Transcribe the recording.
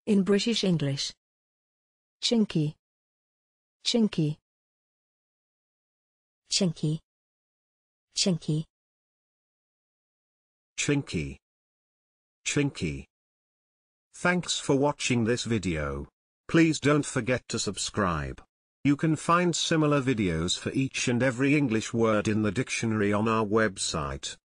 In British English. Chinky. Chinky. Chinky. Chinky. Chinky. Chinky. Thanks for watching this video. Please don't forget to subscribe. You can find similar videos for each and every English word in the dictionary on our website.